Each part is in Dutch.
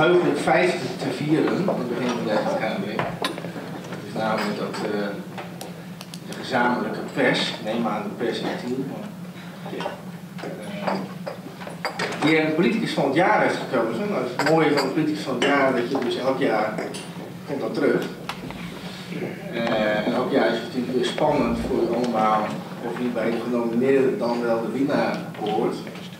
heugelijk feit te vieren in het begin van deze vergadering. Dat is namelijk dat de gezamenlijke pers, neem aan de pers in Tiel, die een politicus van het jaar heeft gekozen. Nou, het mooie van de politicus van het jaar dat je dus elk jaar komt dat terug. En elk jaar is het natuurlijk weer spannend voor u allemaal of u bij de genomineerde dan wel de winnaar hoort.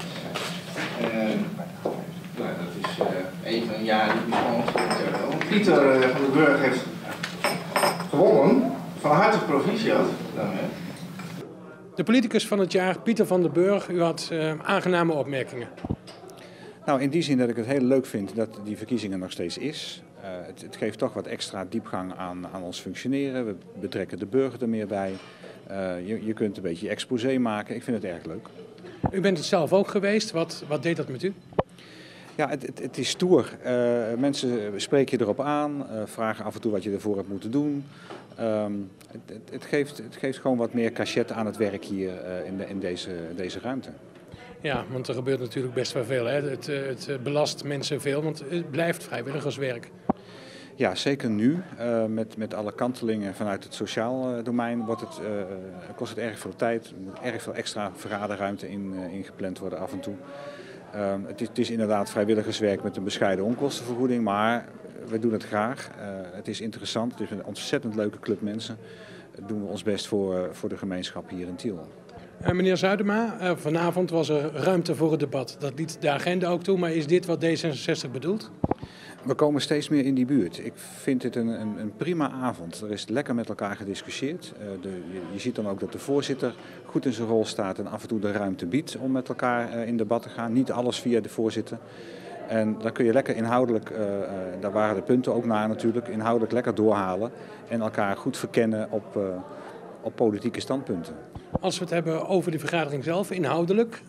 Nou, dat is even een jaar niet spannend voor het Pieter van den Burg heeft gewonnen. Van harte proficiat daarmee. De politicus van het jaar, Pieter van den Burg, u had aangename opmerkingen. Nou, in die zin dat ik het heel leuk vind dat die verkiezingen nog steeds is. Het geeft toch wat extra diepgang aan ons functioneren. We betrekken de burger er meer bij. Je kunt een beetje exposé maken. Ik vind het erg leuk. U bent het zelf ook geweest. Wat deed dat met u? Ja, het is stoer. Mensen spreken je erop aan, vragen af en toe wat je ervoor hebt moeten doen. Het geeft gewoon wat meer cachet aan het werk hier in deze ruimte. Ja, want er gebeurt natuurlijk best wel veel. Hè? Het belast mensen veel, want het blijft vrijwilligerswerk. Ja, zeker nu. Met alle kantelingen vanuit het sociaal domein kost het erg veel tijd. Er moet erg veel extra vergaderruimte ingepland worden af en toe. Het is inderdaad vrijwilligerswerk met een bescheiden onkostenvergoeding, maar we doen het graag. Het is interessant, het is een ontzettend leuke club mensen. Dat doen we ons best voor de gemeenschap hier in Tiel. Meneer Zuidema, vanavond was er ruimte voor het debat. Dat liet de agenda ook toe, maar is dit wat D66 bedoelt? We komen steeds meer in die buurt. Ik vind dit een prima avond. Er is lekker met elkaar gediscussieerd. Je ziet dan ook dat de voorzitter goed in zijn rol staat en af en toe de ruimte biedt om met elkaar in debat te gaan. Niet alles via de voorzitter. En dan kun je lekker inhoudelijk, daar waren de punten ook naar natuurlijk, inhoudelijk lekker doorhalen en elkaar goed verkennen op politieke standpunten. Als we het hebben over de vergadering zelf, inhoudelijk,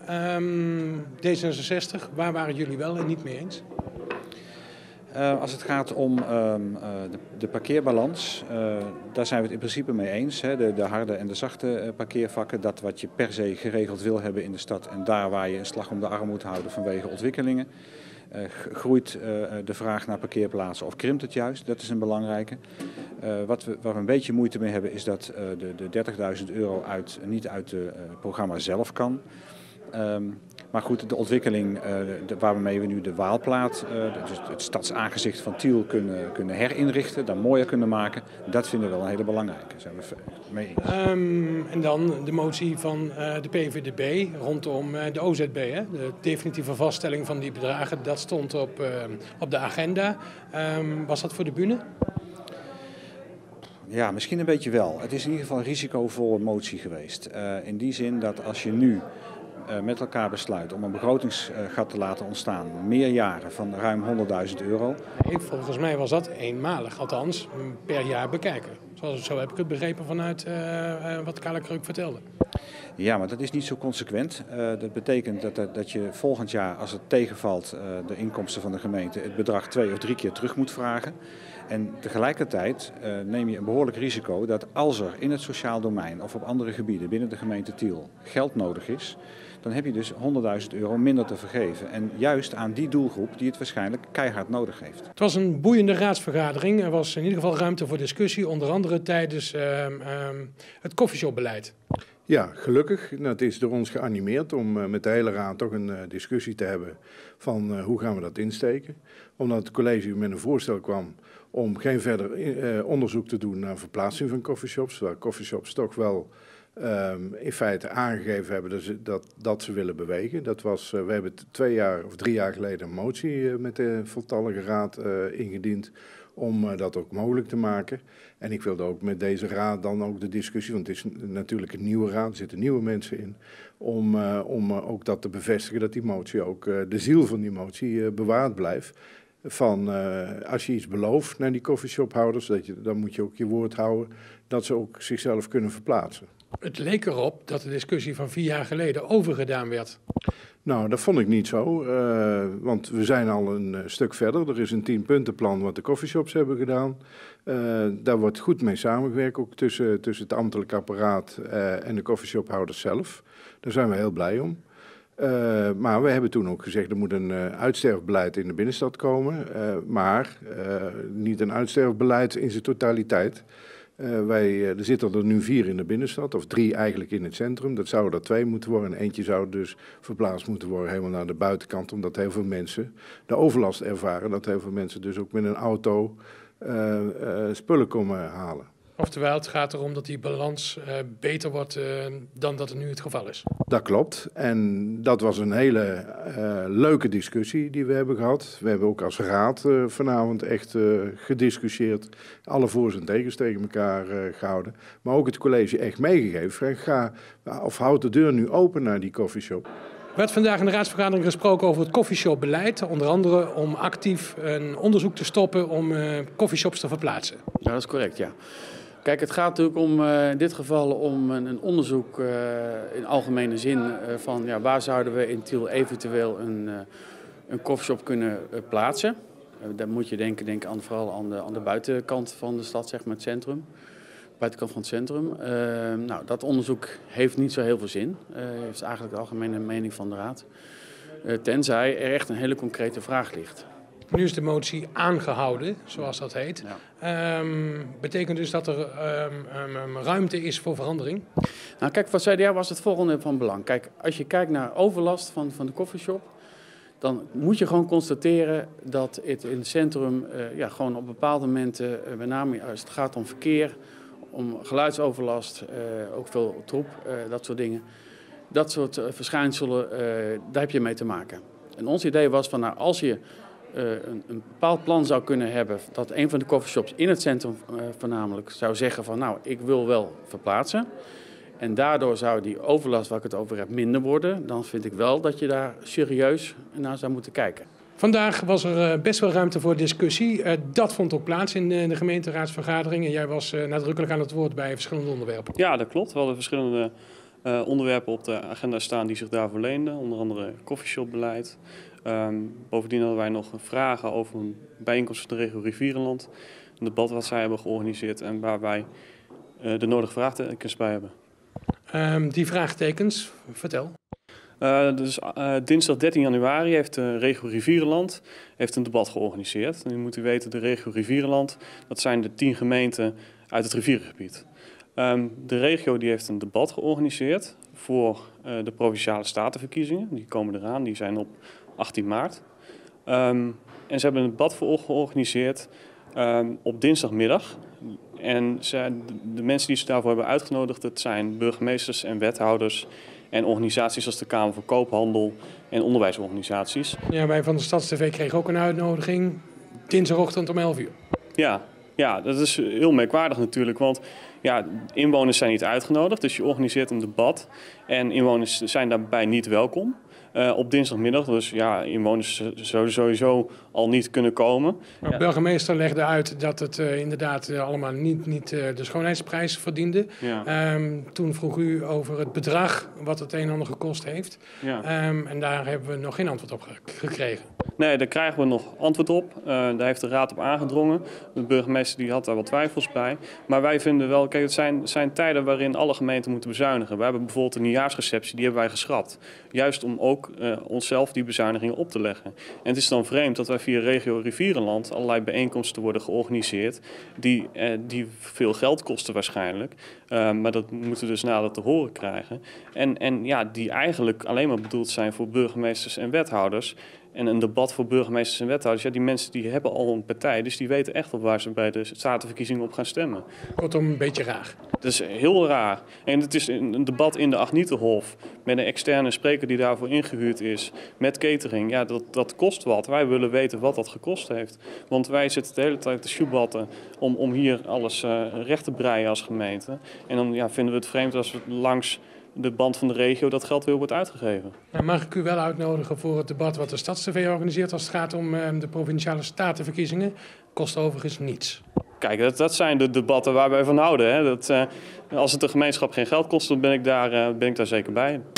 D66, waar waren jullie wel en niet mee eens? Als het gaat om de parkeerbalans, daar zijn we het in principe mee eens. Hè. De harde en de zachte parkeervakken, dat wat je per se geregeld wil hebben in de stad en daar waar je een slag om de arm moet houden vanwege ontwikkelingen. Groeit de vraag naar parkeerplaatsen of krimpt het juist? Dat is een belangrijke. Waar we een beetje moeite mee hebben is dat de 30.000 euro niet uit het programma zelf kan. Maar goed, de ontwikkeling waarmee we nu de Waalplaat, dus het stadsaangezicht van Tiel kunnen herinrichten, dan mooier kunnen maken, dat vinden we wel een hele belangrijke. Daar zijn we mee eens. En dan de motie van de PVDB rondom de OZB. Hè? De definitieve vaststelling van die bedragen, dat stond op de agenda. Was dat voor de bühne? Ja, misschien een beetje wel. Het is in ieder geval een risicovolle motie geweest. In die zin dat als je nu met elkaar besluit om een begrotingsgat te laten ontstaan, meer jaren van ruim 100.000 euro. Volgens mij was dat eenmalig, althans per jaar bekijken. Zo heb ik het begrepen vanuit wat Carla Kreuk vertelde. Ja, maar dat is niet zo consequent. Dat betekent dat je volgend jaar, als het tegenvalt, de inkomsten van de gemeente, het bedrag 2 of 3 keer terug moet vragen. En tegelijkertijd neem je een behoorlijk risico dat als er in het sociaal domein of op andere gebieden binnen de gemeente Tiel geld nodig is, dan heb je dus 100.000 euro minder te vergeven. En juist aan die doelgroep die het waarschijnlijk keihard nodig heeft. Het was een boeiende raadsvergadering. Er was in ieder geval ruimte voor discussie, onder andere tijdens het koffieshopbeleid. Ja, gelukkig. Nou, het is door ons geanimeerd om met de hele raad toch een discussie te hebben van hoe gaan we dat insteken. Omdat het college met een voorstel kwam om geen verder onderzoek te doen naar verplaatsing van coffeeshops. Waar coffeeshops toch wel in feite aangegeven hebben dat ze willen bewegen. We hebben 2 jaar of 3 jaar geleden een motie met de voltallige raad ingediend om dat ook mogelijk te maken. En ik wilde ook met deze raad dan ook de discussie, want het is natuurlijk een nieuwe raad, er zitten nieuwe mensen in, om ook dat te bevestigen dat die motie ook, de ziel van die motie bewaard blijft. Van als je iets belooft naar die coffeeshophouders, dan moet je ook je woord houden dat ze ook zichzelf kunnen verplaatsen. Het leek erop dat de discussie van 4 jaar geleden overgedaan werd. Nou, dat vond ik niet zo, want we zijn al een stuk verder. Er is een 10-puntenplan wat de coffeeshops hebben gedaan. Daar wordt goed mee samengewerkt, ook tussen het ambtelijk apparaat en de coffeeshophouders zelf. Daar zijn we heel blij om. Maar we hebben toen ook gezegd, er moet een uitsterfbeleid in de binnenstad komen. Maar niet een uitsterfbeleid in zijn totaliteit. Er zitten er nu 4 in de binnenstad, of 3 eigenlijk in het centrum. Dat zouden er 2 moeten worden en eentje zou dus verplaatst moeten worden helemaal naar de buitenkant. Omdat heel veel mensen de overlast ervaren. Dat heel veel mensen dus ook met een auto spullen komen halen. Oftewel, het gaat erom dat die balans beter wordt dan dat het nu het geval is. Dat klopt. En dat was een hele leuke discussie die we hebben gehad. We hebben ook als raad vanavond echt gediscussieerd. Alle voor's en tegens tegen elkaar gehouden. Maar ook het college echt meegegeven. Houd de deur nu open naar die coffeeshop. Er werd vandaag in de raadsvergadering gesproken over het coffeeshopbeleid. Onder andere om actief een onderzoek te stoppen om coffeeshops te verplaatsen. Ja, dat is correct, ja. Kijk, het gaat natuurlijk om, in dit geval om een onderzoek in algemene zin van waar zouden we in Tiel eventueel een coffeeshop kunnen plaatsen. Daar moet je denken vooral aan de buitenkant van de stad, zeg maar het centrum. Buitenkant van het centrum. Dat onderzoek heeft niet zo heel veel zin. Is eigenlijk de algemene mening van de raad. Tenzij er echt een hele concrete vraag ligt. Nu is de motie aangehouden, zoals dat heet. Ja. Betekent dus dat er ruimte is voor verandering? Nou kijk, voor CDA was het volgende van belang. Kijk, als je kijkt naar overlast van de coffeeshop, dan moet je gewoon constateren dat het in het centrum gewoon op bepaalde momenten, met name als het gaat om verkeer, om geluidsoverlast, ook veel troep, dat soort dingen. Dat soort verschijnselen, daar heb je mee te maken. En ons idee was van, als je een bepaald plan zou kunnen hebben, dat een van de coffeeshops in het centrum voornamelijk zou zeggen van, ik wil wel verplaatsen. En daardoor zou die overlast waar ik het over heb minder worden. Dan vind ik wel dat je daar serieus naar zou moeten kijken. Vandaag was er best wel ruimte voor discussie. Dat vond ook plaats in de gemeenteraadsvergadering. En jij was nadrukkelijk aan het woord bij verschillende onderwerpen. Ja, dat klopt. We hadden verschillende onderwerpen op de agenda staan die zich daarvoor leenden. Onder andere coffeeshopbeleid. Bovendien hadden wij nog vragen over een bijeenkomst van de regio Rivierenland. Een debat wat zij hebben georganiseerd en waar wij de nodige vraagtekens bij hebben. Die vraagtekens, vertel. Dinsdag 13 januari heeft de regio Rivierenland een debat georganiseerd. En u moet weten, de regio Rivierenland, dat zijn de 10 gemeenten uit het rivierengebied. De regio die heeft een debat georganiseerd voor de Provinciale Statenverkiezingen. Die komen eraan, die zijn op 18 maart. En ze hebben een debat georganiseerd op dinsdagmiddag. En de mensen die ze daarvoor hebben uitgenodigd, dat zijn burgemeesters en wethouders en organisaties als de Kamer van Koophandel en onderwijsorganisaties. Ja, wij van de StadsTV kregen ook een uitnodiging, dinsdagochtend om 11 uur. Ja, dat is heel merkwaardig natuurlijk, want inwoners zijn niet uitgenodigd, dus je organiseert een debat en inwoners zijn daarbij niet welkom. Op dinsdagmiddag, dus inwoners zouden sowieso al niet kunnen komen. De burgemeester legde uit dat het inderdaad allemaal niet de schoonheidsprijs verdiende. Ja. Toen vroeg u over het bedrag wat het een en ander gekost heeft. Ja. En daar hebben we nog geen antwoord op gekregen. Nee, daar krijgen we nog antwoord op. Daar heeft de raad op aangedrongen. De burgemeester die had daar wat twijfels bij. Maar wij vinden wel, kijk, het zijn tijden waarin alle gemeenten moeten bezuinigen. We hebben bijvoorbeeld een nieuwjaarsreceptie, die hebben wij geschrapt. Juist om ook onszelf die bezuinigingen op te leggen. En het is dan vreemd dat wij via regio Rivierenland allerlei bijeenkomsten worden georganiseerd die veel geld kosten waarschijnlijk. Maar dat moeten we dus nader te horen krijgen. En die eigenlijk alleen maar bedoeld zijn voor burgemeesters en wethouders. En een debat voor burgemeesters en wethouders, die mensen die hebben al een partij, dus die weten echt wel waar ze bij de statenverkiezingen op gaan stemmen. Kortom, een beetje raar. Dat is heel raar. En het is een debat in de Agnietenhof met een externe spreker die daarvoor ingehuurd is, met catering. Ja, dat kost wat. Wij willen weten wat dat gekost heeft. Want wij zitten de hele tijd te sjoebatten om hier alles recht te breien als gemeente. En dan vinden we het vreemd als we langs de band van de regio dat geld weer wordt uitgegeven. Nou, mag ik u wel uitnodigen voor het debat wat de StadsTV organiseert als het gaat om de Provinciale Statenverkiezingen? Kost overigens niets. Kijk, dat zijn de debatten waar wij van houden. Hè. Als het de gemeenschap geen geld kost, dan ben ik daar zeker bij.